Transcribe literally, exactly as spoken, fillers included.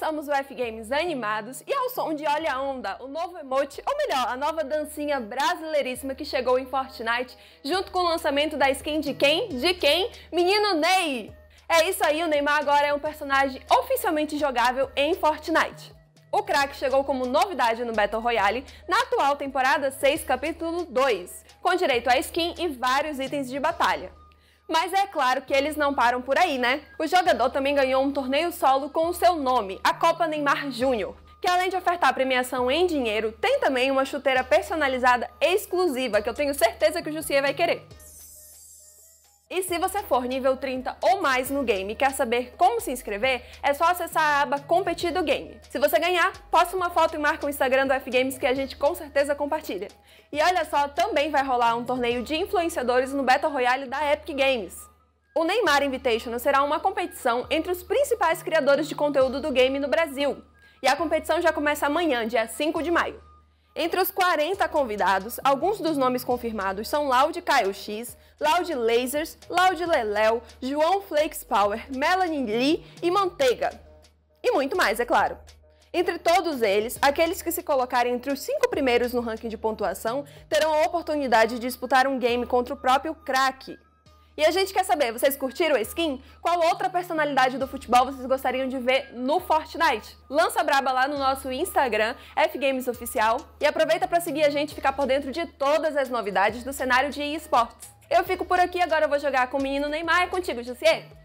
Começamos o F-Games animados e ao som de Olha a Onda, o novo emote, ou melhor, a nova dancinha brasileiríssima que chegou em Fortnite, junto com o lançamento da skin de quem? De quem? Menino Ney! É isso aí, o Neymar agora é um personagem oficialmente jogável em Fortnite. O craque chegou como novidade no Battle Royale na atual temporada seis, capítulo dois, com direito a skin e vários itens de batalha. Mas é claro que eles não param por aí, né? O jogador também ganhou um torneio solo com o seu nome, a Copa Neymar Júnior, que além de ofertar premiação em dinheiro, tem também uma chuteira personalizada exclusiva, que eu tenho certeza que o Jussier vai querer. E se você for nível trinta ou mais no game e quer saber como se inscrever, é só acessar a aba Competir do Game. Se você ganhar, posta uma foto e marca o Instagram do F-Games que a gente com certeza compartilha. E olha só, também vai rolar um torneio de influenciadores no Battle Royale da Epic Games. O Neymar Invitational será uma competição entre os principais criadores de conteúdo do game no Brasil. E a competição já começa amanhã, dia cinco de maio. Entre os quarenta convidados, alguns dos nomes confirmados são Loud Caio X, Loud Lasers, Loud Leléo, João Flakes Power, Melanie Lee e Manteiga. E muito mais, é claro. Entre todos eles, aqueles que se colocarem entre os cinco primeiros no ranking de pontuação terão a oportunidade de disputar um game contra o próprio craque. E a gente quer saber, vocês curtiram a skin? Qual outra personalidade do futebol vocês gostariam de ver no Fortnite? Lança a braba lá no nosso Instagram, F-Games Oficial, e aproveita para seguir a gente e ficar por dentro de todas as novidades do cenário de eSports. Eu fico por aqui, agora eu vou jogar com o menino Neymar. É contigo, Jussier!